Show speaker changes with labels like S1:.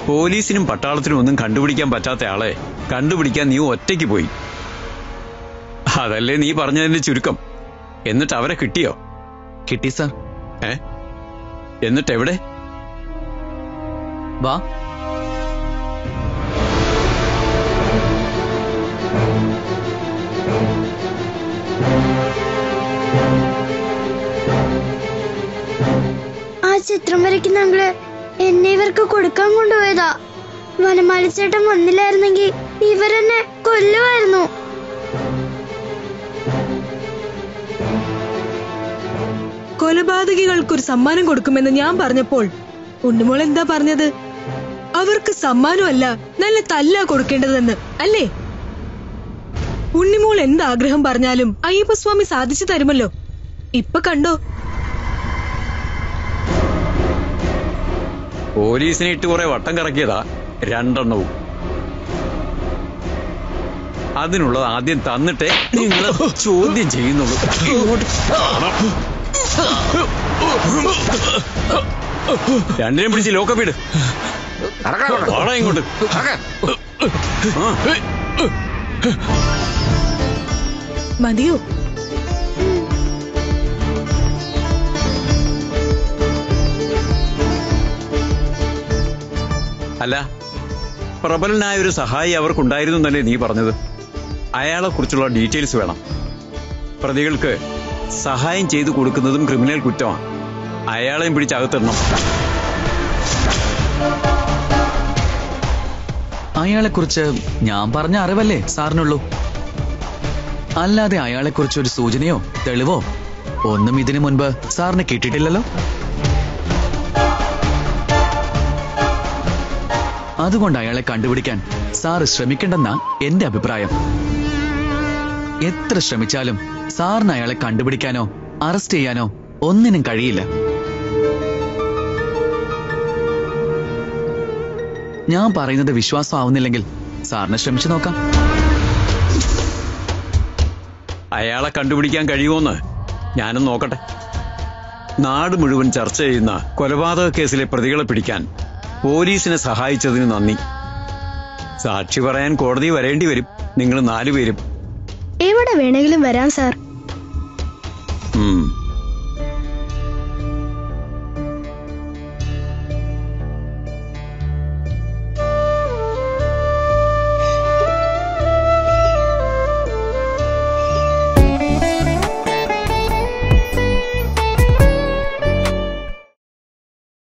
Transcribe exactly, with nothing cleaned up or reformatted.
S1: പോലീസിനും പട്ടാളത്തിനും ഒന്നും കണ്ടുപിടിക്കാൻ പറ്റാത്ത ആളെ കണ്ടുപിടിക്കാൻ നീ ഒറ്റയ്ക്ക് പോയി. അതല്ലേ നീ പറഞ്ഞതിന്റെ ചുരുക്കം. എന്നിട്ട് അവരെ കിട്ടിയോ?
S2: കിട്ടി സാർ.
S1: ഏ എന്നിട്ട് എവിടെ?
S2: വാ.
S3: ആ ചിത്രം വരയ്ക്കുന്ന അങ്കിള് എന്നെ ഇവർക്ക് കൊടുക്കാൻ കൊണ്ടുപോയതാ. വനമാലിച്ചേട്ടൻ വന്നില്ലായിരുന്നെങ്കിൽ ഇവരെന്നെ കൊല്ലുമായിരുന്നു.
S4: കൊലപാതകികൾക്കൊരു സമ്മാനം കൊടുക്കുമെന്ന് ഞാൻ പറഞ്ഞപ്പോൾ ഉണ്ണിമോൾ എന്താ പറഞ്ഞത്? അവർക്ക് സമ്മാനമല്ല, നല്ല തല്ലാ കൊടുക്കേണ്ടതെന്ന് അല്ലേ? ഉണ്ണിമോൾ എന്താഗ്രഹം പറഞ്ഞാലും അയ്യപ്പസ്വാമി സാധിച്ചു തരുമല്ലോ. ഇപ്പൊ കണ്ടോ?
S1: പോലീസിനെ ഇട്ട് കുറെ വട്ടം കറക്കിയതാ രണ്ടെണ്ണവും. അതിനുള്ളത് ആദ്യം തന്നിട്ടേ നിങ്ങൾ ചോദ്യം ചെയ്യുന്നുള്ളൂ. രണ്ടിനും പിടിച്ച് ലോക്കപ്പിട്. ഇങ്ങോട്ട്
S4: മതിയോ?
S1: അല്ല, പ്രബലനായ ഒരു സഹായി അവർക്കുണ്ടായിരുന്നു എന്നല്ലേ നീ പറഞ്ഞത്? അയാളെ കുറിച്ചുള്ള ഡീറ്റെയിൽസ് വേണം. പ്രതികൾക്ക് സഹായം ചെയ്തു കൊടുക്കുന്നതും ക്രിമിനൽ കുറ്റമാണ്. അയാളെയും പിടിച്ചകത്തിടണം.
S2: അയാളെക്കുറിച്ച് ഞാൻ പറഞ്ഞ അറിവല്ലേ സാറിനുള്ളൂ. അല്ലാതെ അയാളെക്കുറിച്ച് ഒരു സൂചനയോ തെളിവോ ഒന്നും ഇതിനു മുൻപ് സാറിന് കിട്ടിയിട്ടില്ലല്ലോ. അതുകൊണ്ട് അയാളെ കണ്ടുപിടിക്കാൻ സാറ് ശ്രമിക്കണ്ടെന്നാ എന്റെ അഭിപ്രായം. എത്ര ശ്രമിച്ചാലും സാറിന് അയാളെ കണ്ടുപിടിക്കാനോ അറസ്റ്റ് ചെയ്യാനോ ഒന്നിനും കഴിയില്ല. ഞാൻ പറയുന്നത് വിശ്വാസമാവുന്നില്ലെങ്കിൽ സാറിന് ശ്രമിച്ചു നോക്കാം.
S1: അയാളെ കണ്ടുപിടിക്കാൻ കഴിയുമോന്ന് ഞാനും നോക്കട്ടെ. നാട് മുഴുവൻ ചർച്ച ചെയ്യുന്ന കൊലപാതക കേസിലെ പ്രതികളെ പിടിക്കാൻ പോലീസിനെ സഹായിച്ചതിന് നന്ദി. സാക്ഷി പറയാൻ കോടതി വരേണ്ടി വരും നിങ്ങൾ നാലുപേരും.
S3: എവിടെ വേണമെങ്കിലും വരാം സാർ.